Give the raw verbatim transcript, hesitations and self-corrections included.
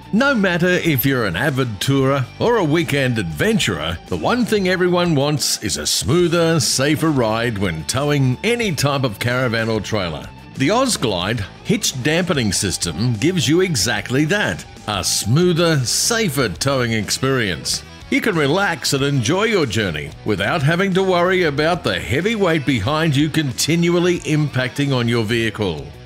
No matter if you're an avid tourer or a weekend adventurer, the one thing everyone wants is a smoother, safer ride when towing any type of caravan or trailer. The Ozglide hitch dampening system gives you exactly that, a smoother, safer towing experience. You can relax and enjoy your journey without having to worry about the heavy weight behind you continually impacting on your vehicle.